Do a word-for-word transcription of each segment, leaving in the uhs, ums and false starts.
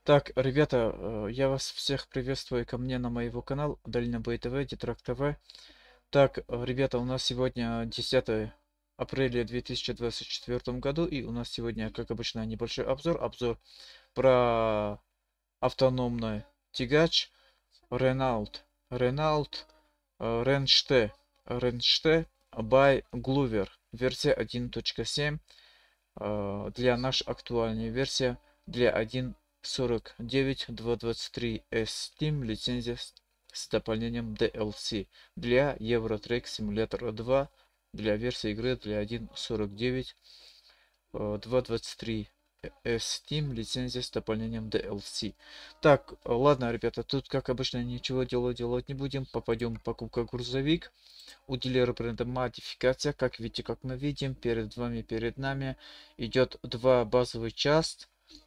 Так, ребята, э, я вас всех приветствую ко мне на моего канал Дальнобой ТВ, Дитрак ТВ. Так, э, ребята, у нас сегодня десятое апреля две тысячи двадцать четвёртом году, и у нас сегодня, как обычно, небольшой обзор. Обзор про автономный тягач Renault. Renault э, Ренште. Ренште by Glover. Версия один точка семь. э, Для нашей актуальной версии для один сорок девять два двадцать три эс Steam лицензия с, с дополнением ди эл си для Eurotrack Simulator два для версии игры для один сорок девять два двадцать три эс Steam лицензия с дополнением ди эл си. Так, ладно, ребята, тут как обычно ничего делать делать не будем. Попадем в покупка грузовик. У дилера бренда модификация. Как видите, как мы видим, перед вами, перед нами идет два базовых часть.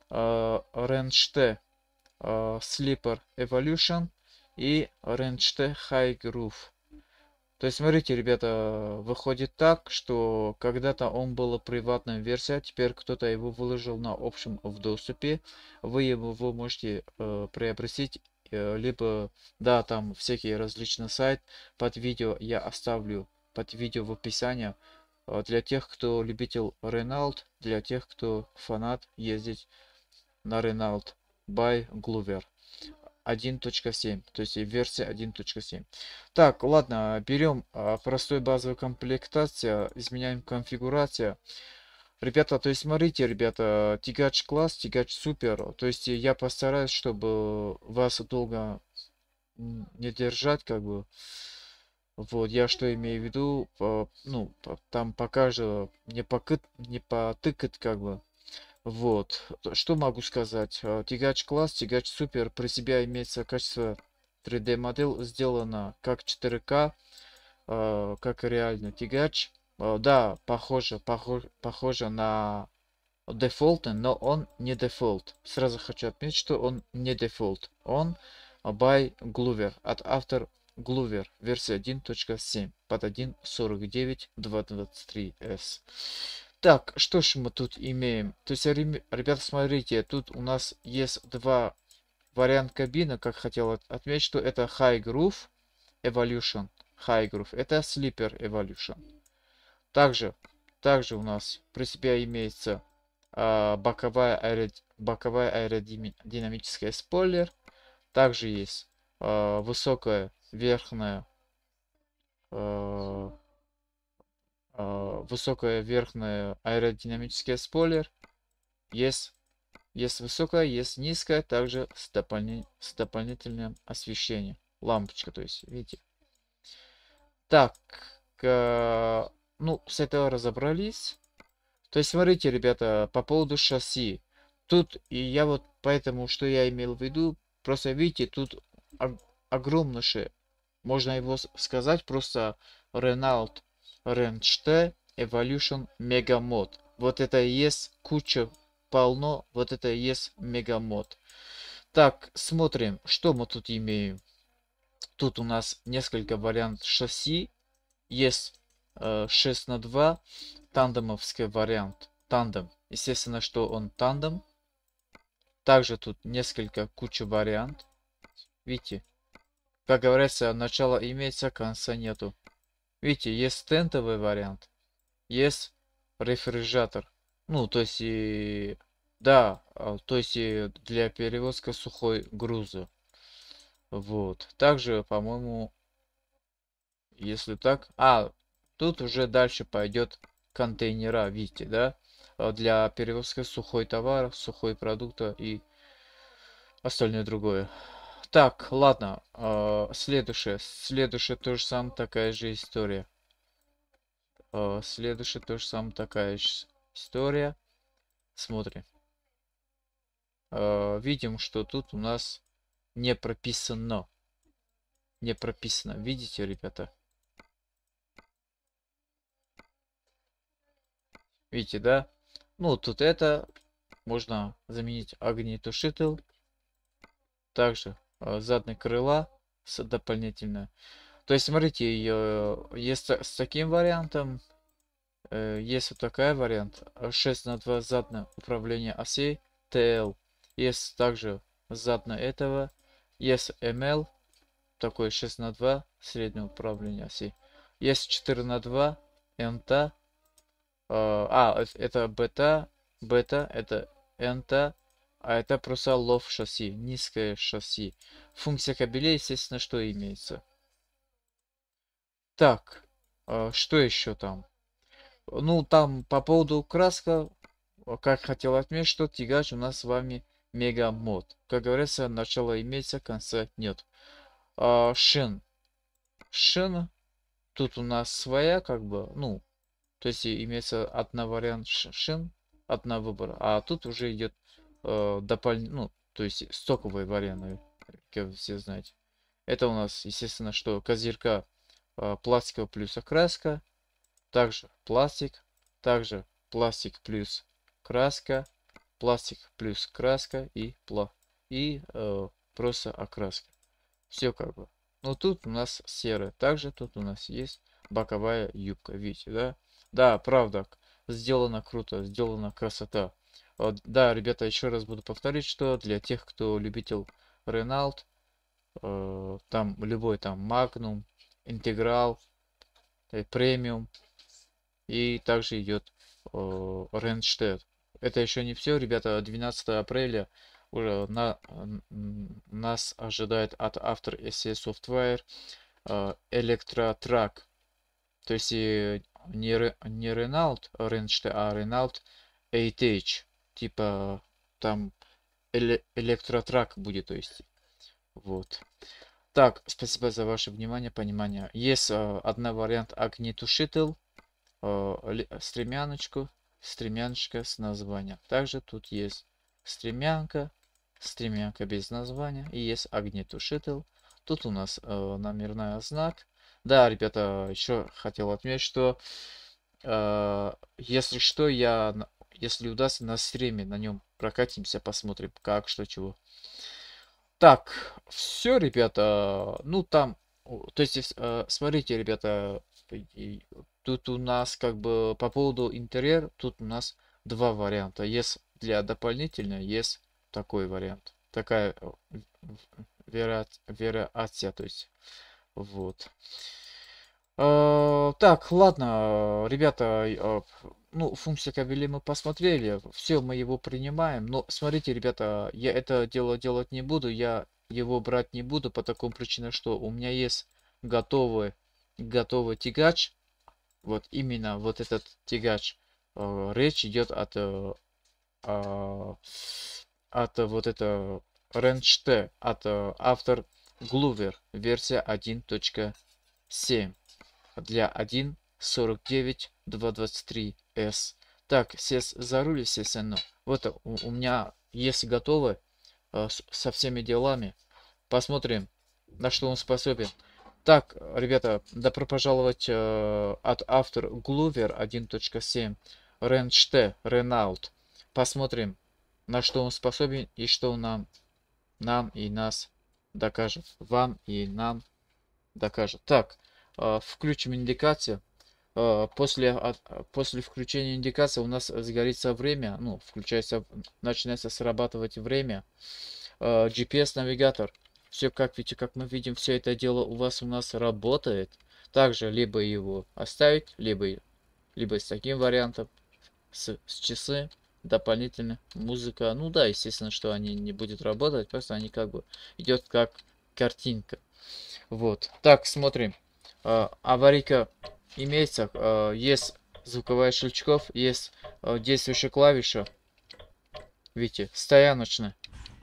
Ренште Sleeper Evolution и Ренште High Groove. То есть, смотрите, ребята, выходит так, что когда-то он был приватная версия, теперь кто-то его выложил на общем в доступе. Вы его можете э, приобрести, э, либо, да, там всякие различные сайты. Под видео я оставлю, под видео в описании. э, Для тех, кто любитель Renault, для тех, кто фанат ездить на Renault by Glover один точка семь, то есть версия один точка семь. Так, ладно, берем а, простой базовую комплектацию, изменяем конфигурацию. Ребята, то есть смотрите, ребята, тягач класс, тягач супер. То есть я постараюсь, чтобы вас долго м, не держать, как бы. Вот, я что имею в виду, по- ну, по- там покажу, не покыт, не потыкать, как бы. Вот, т- что могу сказать? Э, Тягач класс, тягач супер, при себя имеется качество три дэ модель, сделана как четыре ка, э, как и реально тягач. Э, Да, похоже, похоже, похоже на дефолт, но он не дефолт. Сразу хочу отметить, что он не дефолт. Он by Glover, от автор Glover, версия один точка семь под один сорок девять два двадцать три эс. Так, что ж мы тут имеем? То есть, рем- ребята, смотрите, тут у нас есть два варианта кабины, как хотел от- отметить, что это High Groove Evolution. High Groove, это Sleeper Evolution. Также, также у нас при себе имеется а, боковая, аэро- боковая аэродинамическая спойлер. Также есть а, высокая верхняя а, а, высокая верхняя аэродинамическая спойлер. Есть, есть высокая, есть низкая, также с, дополни- с дополнительным освещением. Лампочка, то есть, видите. Так, э, ну, с этого разобрались. То есть, смотрите, ребята, по поводу шасси. Тут, и я вот поэтому, что я имел в виду, просто видите, тут ог- огромнейшее, можно его с- сказать просто Renault Range T Evolution Mega Mod. Вот это и есть куча полно, вот это и есть Mega Mod. Так, смотрим, что мы тут имеем. Тут у нас несколько вариантов шасси. Есть э, шесть на два, тандемовский вариант. Тандем. Естественно, что он тандем. Также тут несколько куча вариант. Видите? Как говорится, начало имеется, конца нету. Видите, есть стентовый вариант. Есть рефрижератор. Ну, то есть и... Да, а, то есть и для перевозка сухой груза. Вот. Также, по-моему, если так... А, тут уже дальше пойдет контейнера, видите, да? А, Для перевозки сухой товар, сухой продукта и остальное другое. Так, ладно. а, Следующее. Следующее тоже самая такая же история. А, Следующее тоже самая такая же история. Смотрим. А, Видим, что тут у нас не прописано. Не прописано. Видите, ребята? Видите, да? Ну, тут это можно заменить огнетушитель. Также э, задние крыла с дополнительно. То есть, смотрите, э, есть та- с таким вариантом, э, есть вот такая вариант. э, шесть на два заднее управление осей тэ эл. Есть также задна этого. Есть эм эл, такой шесть на два, среднее управление оси. Есть четыре на два, эн ти эй. А, э, это бета, бета, это эн ти эй, а это просто low шасси, низкое шасси. Функция кабелей, естественно, что имеется. Так, а, что еще там? Ну, там по поводу краска, э, как хотел отметить, что тягач у нас с вами мега мод. Как говорится, начало имеется, конца нет. А, шин. Шина. Тут у нас своя, как бы, ну, то есть и имеется одна вариант ш- шин, одна выбор. А тут уже идет э, дополнительный, ну, то есть стоковый вариант, э, как вы все знаете. Это у нас, естественно, что козырька э, пластиковая плюс окраска. Также пластик, также пластик плюс краска, пластик плюс краска и пла и э, просто окраска. Все как бы. Но тут у нас серый. Также тут у нас есть боковая юбка. Видите, да? Да, правда. Сделано круто, сделана красота. Вот, да, ребята, еще раз буду повторить, что для тех, кто любитель Renault, э, там любой там Magnum, Интеграл, э, премиум, и также идет э, Ренштедт. Это еще не все, ребята. двенадцатого апреля уже на, н- нас ожидает от автор эс эс Software э, Electrotrack. То есть и не, Ре- не Renault Ренштедт, а Renault восемь эйч. Типа там эле- Electrotrack будет, то есть. Вот. Так, спасибо за ваше внимание, понимание. Есть э, одна вариант огнетушитель, э, ли- стремяночку, стремяночка с названием. Также тут есть стремянка, стремянка без названия и есть огнетушитель. Тут у нас э, номерной знак. Да, ребята, еще хотел отметить, что э, если что, я, на- если удастся, на стриме на нем прокатимся, посмотрим, как, что, чего. Так, все, ребята. Ну, там, о, то есть, э, смотрите, ребята, и- и тут у нас как бы по поводу интерьер, тут у нас два варианта. Есть для дополнительного, есть такой вариант. Такая э, в- в- вера- вариация, то есть, вот. Э, Так, ладно, ребята, э, ну, функции кабелей мы посмотрели, все, мы его принимаем, но смотрите, ребята, я это дело делать не буду, я его брать не буду по такой причине, что у меня есть готовый, готовый тягач, вот именно вот этот тягач, э, речь идет от, э, а, от э, вот это Ренште, от э, автор Глувер, версия один точка семь для один сорок девять два двадцать три эс. Так, сесть за руль, естественно. Вот у, у меня есть готовы э, с- со всеми делами. Посмотрим, на что он способен. Так, ребята, добро пожаловать э, от автор Глувер один точка семь Ренште Ренаулт. Посмотрим, на что он способен и что он нам, нам и нас докажет. Вам и нам докажет. Так, э, включим индикацию. Э, После, от- э, после включения индикации у нас сгорится время, ну, включается, начинается срабатывать время. Э, джи пи эс-навигатор. Все, как видите, как мы видим, все это дело у вас у нас работает. Также либо его оставить, либо, либо с таким вариантом, с, с часы, дополнительно музыка. Ну да, естественно, что они не будут работать, просто они как бы идет как картинка. Вот. Так, смотрим. Э, аварийка имеется. Э, есть звуковая щелчков, есть э, действующая клавиша. Видите, стояночная.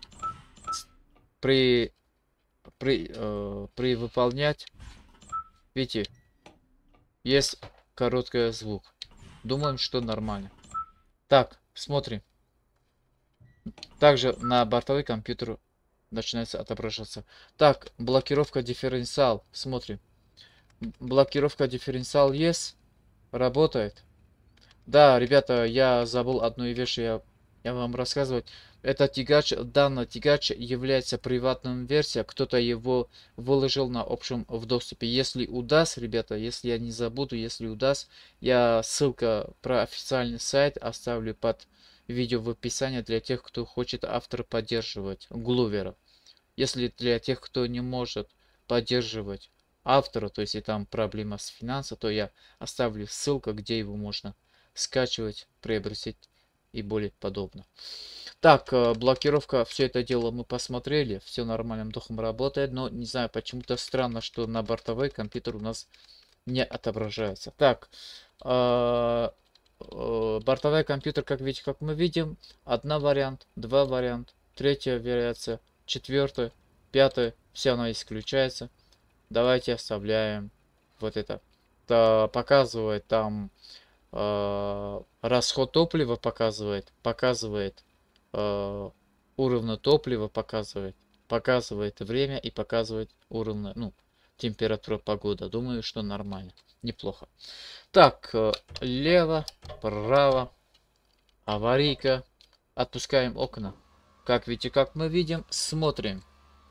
При, при, э, при выполнять, видите, есть короткий звук. Думаем, что нормально. Так, смотрим. Также на бортовой компьютер начинается отображаться. Так, блокировка дифференциал. Смотрим. Блокировка дифференциал есть. Работает. Да, ребята, я забыл одну вещь, я, я вам рассказывать. Это тягач, данный тягач является приватным версией, кто-то его выложил на общем в доступе. Если удаст, ребята, если я не забуду, если удаст, я ссылка про официальный сайт оставлю под видео в описании для тех, кто хочет автора поддерживать, Глувера. Если для тех, кто не может поддерживать автора, то есть и там проблема с финансами, то я оставлю ссылку, где его можно скачивать, приобрести и более подобно. Так, э, блокировка, все это дело мы посмотрели, все нормальным духом работает, но не знаю, почему-то странно, что на бортовой компьютер у нас не отображается. Так, э, э, бортовой компьютер, как видите, как мы видим, одна вариант, два вариант, третья вариация, четвертая, пятая, все оно исключается. Давайте оставляем вот это. Это показывает там э, расход топлива, показывает, показывает э, уровень топлива, показывает, показывает время и показывает уровень, ну, температура, погода. Думаю, что нормально, неплохо. Так, э, лево, право, аварийка. Отпускаем окна. Как видите, как мы видим, смотрим.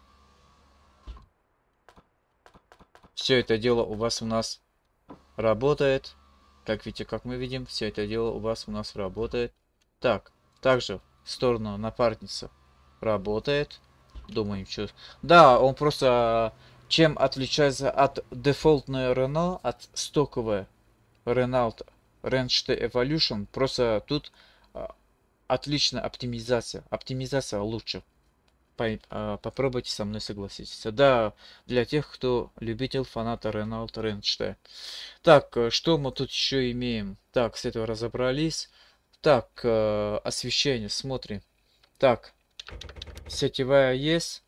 Все это дело у вас у нас работает. Как видите, как мы видим, все это дело у вас у нас работает. Так, также в сторону напарницы работает. Думаем, что... Да, он просто... Чем отличается от дефолтной Renault, от стоковой Renault Range T Evolution, просто тут а, отличная оптимизация. Оптимизация лучше. Попробуйте со мной согласиться. Да, для тех, кто любитель, фаната Renault Range T. Так, что мы тут еще имеем? Так, с этого разобрались. Так, освещение, смотрим. Так, сетевая есть.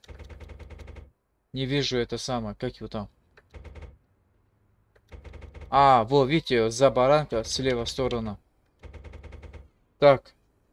Не вижу это самое, как его там. А, вот, видите, за баранка с левой стороны. Так,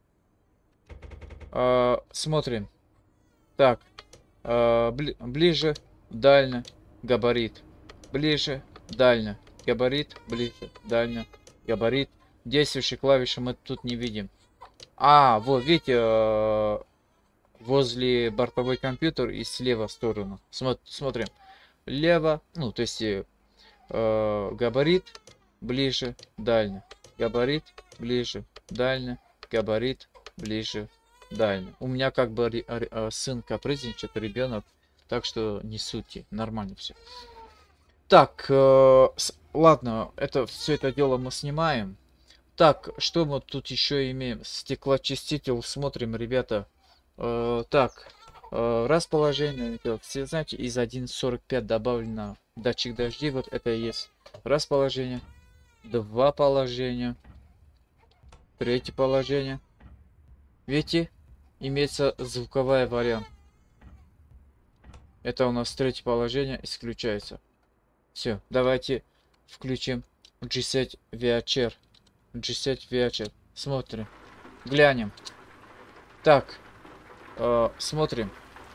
э, смотрим. Так, э, бли ближе, дально, габарит. Ближе, дально, габарит, ближе, дально, габарит. Действующие клавиши мы тут не видим. А, вот, видите, э, возле бортовой компьютер и слева сторону. Смо смотрим. Лево, ну, то есть э, габарит, ближе, дально. Габарит, ближе, дально. Габарит, ближе, дально. У меня как бы сын капризничает, ребенок, так что не сути, нормально все. Так, э, с, ладно, это все это дело мы снимаем. Так, что мы тут еще имеем? Стеклоочиститель, смотрим, ребята. Э, так, э, расположение, все знаете, из один сорок пять добавлено датчик дождей, вот это и есть расположение. Два положения. Третье положение. Видите, имеется звуковая вариант. Это у нас третье положение, исключается. Все, давайте включим джи семь ви эйч ар. джи семь ви эйч ар. Смотрим. Глянем. Так, э, смотрим.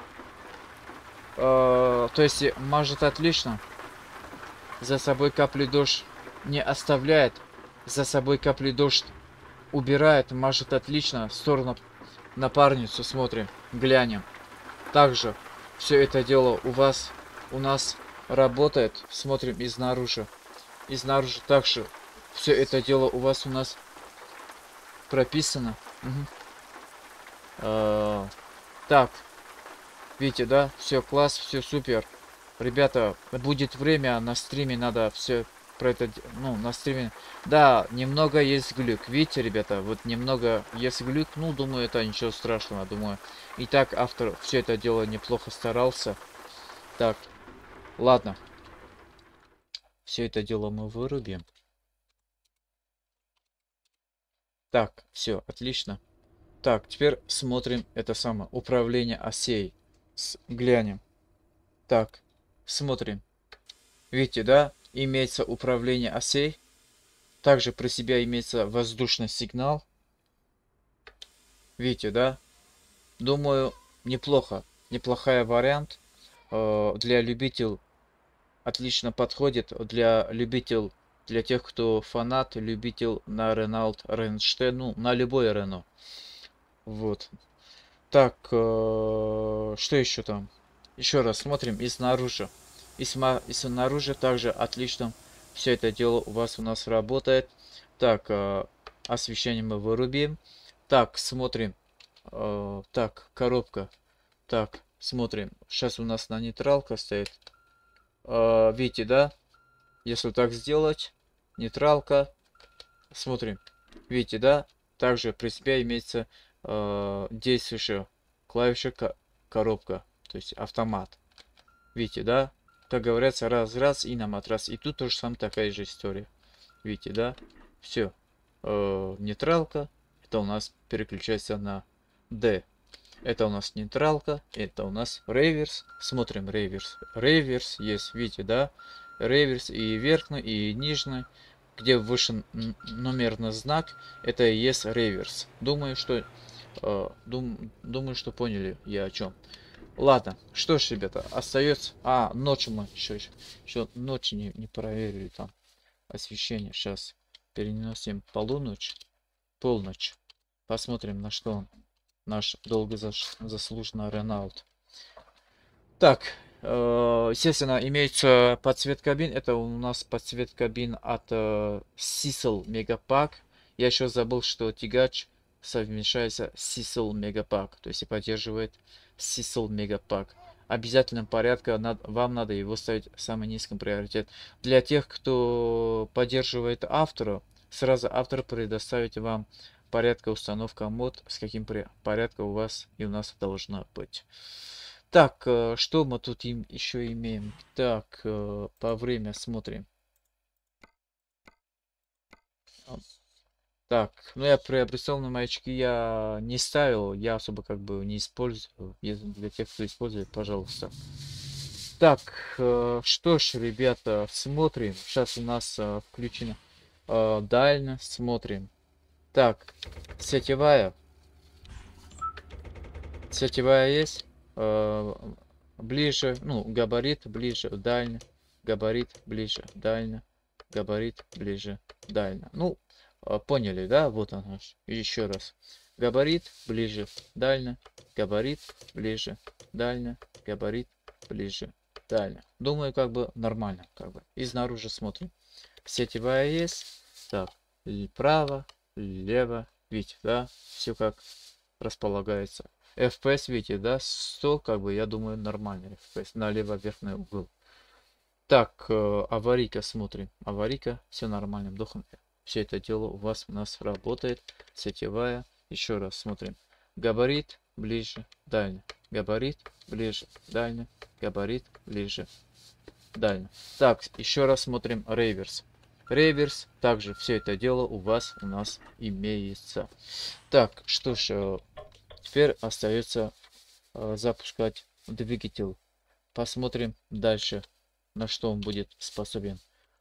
Э, то есть, может отлично. За собой капли дождь не оставляет. За собой капли дождь убирает. Может отлично. В сторону напарницу смотрим. Глянем. Также все это дело у вас, у нас работает. Смотрим изнаружи. Изнаружи также все это дело у вас у нас прописано. Угу. Э, так. Видите, да? Все класс, все супер. Ребята, будет время, на стриме надо все про это, ну, на стриме. Да, немного есть глюк. Видите, ребята, вот немного есть глюк. Ну, думаю, это ничего страшного, думаю. Итак, автор все это дело неплохо старался. Так, ладно. Все это дело мы вырубим. Так, все, отлично. Так, теперь смотрим это самое управление осей. С, глянем. Так, смотрим. Видите, да? Имеется управление осей. Также при себе имеется воздушный сигнал. Видите, да? Думаю, неплохо. Неплохая вариант. Э, для любителей отлично подходит. Для любителей, для тех, кто фанат, любитель на Renault Range T, ну, на любой Renault. Вот. Так, э, что еще там? Еще раз смотрим и снаружи. И, сма и снаружи также отлично. Все это дело у вас у нас работает. Так, э, освещение мы вырубим. Так, смотрим. Э, так, коробка. Так, смотрим. Сейчас у нас на нейтралка стоит. Э, видите, да? Если так сделать, нейтралка. Смотрим. Видите, да? Также при себе имеется э, действующая клавиша ко коробка. То есть автомат. Видите, да? Как говорится, раз-раз и на матрас. И тут тоже сам такая же история. Видите, да? Все. Э, нейтралка. Это у нас переключается на D. Это у нас нейтралка. Это у нас реверс. Смотрим реверс. Реверс есть, видите, да? Реверс и верхний, и нижний. Где выше номерный знак, это и есть реверс. Думаю, что э, дум, думаю, что поняли я о чем. Ладно, что ж, ребята, остается. А, ночью мы еще, еще ночь не, не проверили там освещение. Сейчас переносим полуночь, полночь. Посмотрим, на что он, наш долгозаслуженный Ренаулт. Так, э, естественно, имеется подсвет кабин. Это у нас подсвет кабин от э, Cecil Megapack. Я еще забыл, что тягач совмещается с Cecil Megapack, то есть и поддерживает Cecil Megapack. Обязательном порядке над, вам надо его ставить в самый низкий приоритет. Для тех, кто поддерживает автора, сразу автор предоставит вам порядка установка мод, с каким порядком у вас и у нас должна быть. Так, что мы тут им еще имеем? Так, по время смотрим. Так, ну я приобретенные маячки я не ставил, я особо как бы не использую. Для тех, кто использует, пожалуйста. Так, что ж, ребята, смотрим. Сейчас у нас включено дально, смотрим. Так, сетевая. Сетевая есть. Ближе, ну, габарит, ближе, дально. Габарит, ближе, дально. Габарит, ближе, дально. Ну, поняли, да? Вот он наш. Еще раз. Габарит, ближе, дально. Габарит, ближе, дально. Габарит, ближе, дально. Думаю, как бы нормально. Как бы. И снаружи смотрим. Сетевая есть. Так, право, лево. Видите, да? Все как располагается. эф пи эс, видите, да? сто, как бы, я думаю, нормальный эф пи эс. Налево верхний угол. Так, э, аварийка смотрим. Аварийка, все нормальным духом. Все это дело у вас у нас работает. Сетевая. Еще раз смотрим. Габарит, ближе, дально. Габарит, ближе, дально. Габарит, ближе, дально. Так, еще раз смотрим реверс. Реверс. Также все это дело у вас у нас имеется. Так, что ж, э, теперь остается э, запускать двигатель. Посмотрим дальше, на что он будет способен.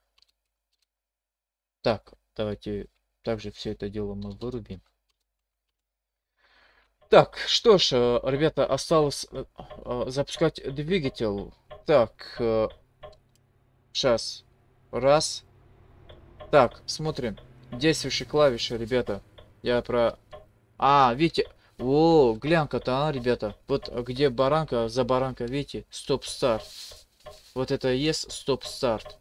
Так, давайте также все это дело мы вырубим. Так, что ж, ребята, осталось запускать двигатель. Так, сейчас. Раз. Так, смотрим. Действующие клавиши, ребята. Я про... А, видите... О, глянка-то, а, ребята. Вот где баранка, за баранкой, видите? Стоп-старт. Вот это и есть стоп-старт.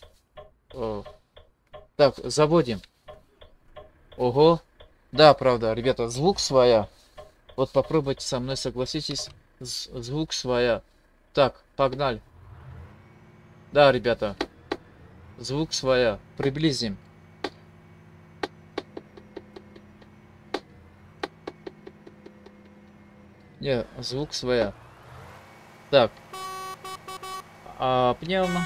Так, заводим. Ого. Да, правда, ребята, звук своя. Вот попробуйте со мной, согласитесь. Звук своя. Так, погнали. Да, ребята. Звук своя. Приблизим. Не, звук своя. Так. А пневма.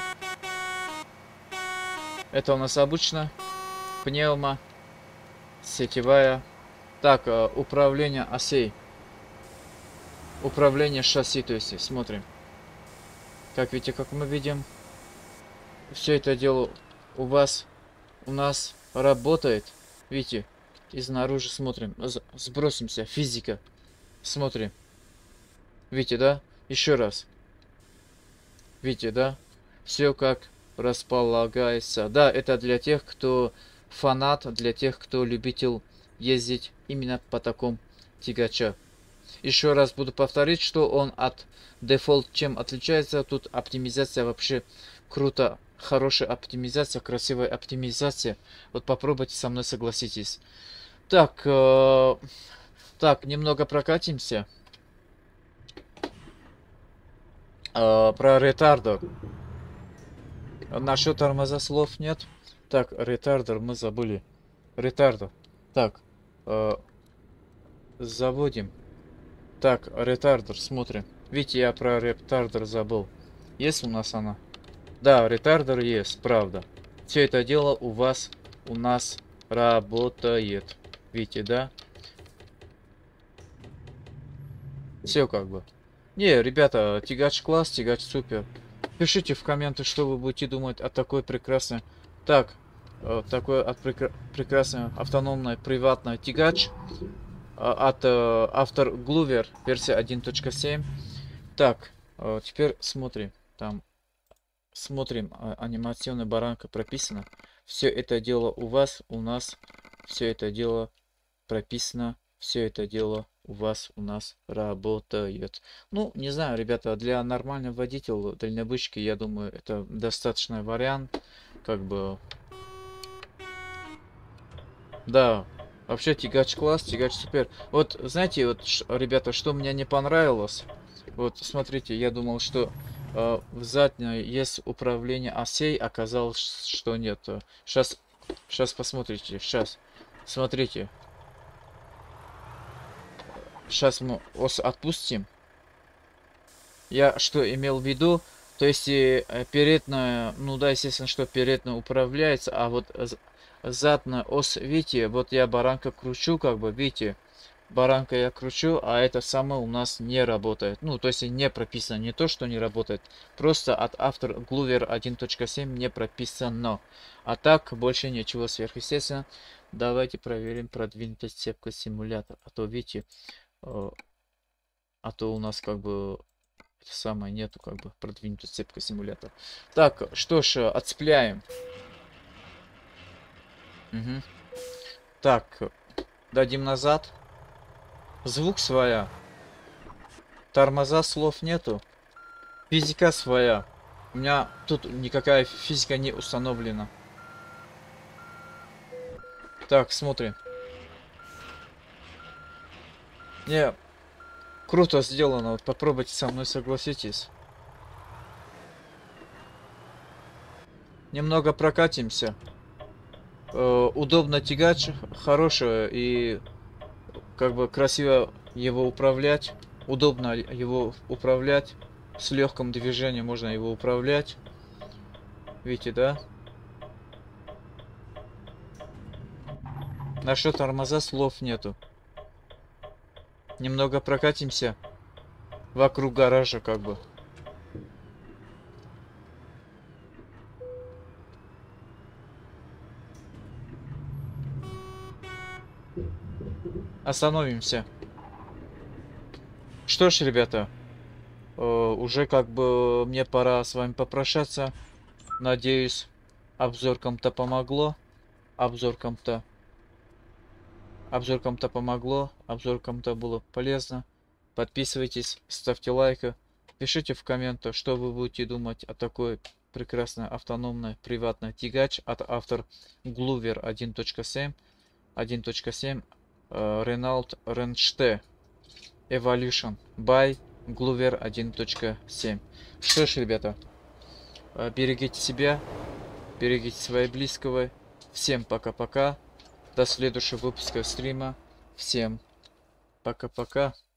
Это у нас обычно. Пневма. Сетевая. Так, управление осей. Управление шасси, то есть, смотрим. Как видите, как мы видим, все это дело у вас, у нас работает. Видите, и снаружи смотрим. Сбросимся, физика. Смотрим. Видите, да? Еще раз. Видите, да? Все как располагается. Да, это для тех, кто фанат, для тех, кто любитель ездить именно по такому тягача. Еще раз буду повторить, что он от дефолт чем отличается. Тут оптимизация вообще круто. Хорошая оптимизация, красивая оптимизация. Вот попробуйте со мной, согласитесь. Так, э, так, немного прокатимся. Э, про ретардер. Насчет тормоза слов нет. Так, ретардер мы забыли. Ретардер. Так, э, заводим. Так, ретардер, смотрим. Видите, я про ретардер забыл. Есть у нас она? Да, ретардер есть, правда. Все это дело у вас, у нас работает. Видите, да? Все как бы. Не, ребята, тягач класс, тягач супер. Пишите в комменты, что вы будете думать о такой прекрасной... Так, э, такой от прекра... прекрасной автономной приватной тягач. э, От э, автор Глувер, версия один точка семь. Так, э, теперь смотрим. Там смотрим, а, анимационная баранка прописана. Все это дело у вас, у нас. Все это дело прописано. Все это дело у вас, у нас работает. Ну, не знаю, ребята, для нормального водителя, дальнобойщика, я думаю, это достаточный вариант. Как бы, да, вообще тягач класс, тягач супер. Вот, знаете, вот, ш- ребята, что мне не понравилось? Вот, смотрите, я думал, что э, в задней есть управление осей, оказалось, что нет. Сейчас, сейчас посмотрите, сейчас. Смотрите, сейчас мы ос отпустим. Я что имел в виду? То есть э, передняя, ну да, естественно, что передняя управляется, а вот з- задняя ось, видите, вот я баранка кручу, как бы, видите, баранка я кручу, а это самое у нас не работает. Ну, то есть не прописано, не то, что не работает, просто от автор Глувер один точка семь не прописано. А так, больше ничего сверхъестественного. Давайте проверим продвинутость цепка симулятор. А то, видите, э, а то у нас как бы это самое нету как бы продвинутый цепка симулятор. Так, что ж, э, отцепляем. Мгм. Так, дадим назад. Звук своя. Тормоза слов нету. Физика своя. У меня тут никакая физика не установлена. Так, смотрим. Не, круто сделано. Вот попробуйте со мной, согласитесь. Немного прокатимся. Э, удобно тягач, хорошее и как бы красиво его управлять. Удобно его управлять. С легким движением можно его управлять. Видите, да? Насчет тормоза слов нету. Немного прокатимся вокруг гаража, как бы. Остановимся. Что ж, ребята, э, уже как бы мне пора с вами попрощаться. Надеюсь, обзоркам-то помогло. Обзоркам-то. Обзоркам-то помогло. Обзоркам-то было полезно. Подписывайтесь, ставьте лайки. Пишите в комментах, что вы будете думать о такой прекрасной автономной приватной тягач от автор Глувер один точка семь. один точка семь э, Renault Rennste Evolution by Глувер один точка семь. Что ж, ребята, э, берегите себя, берегите своих близкого. Всем пока-пока. До следующего выпуска стрима. Всем пока-пока.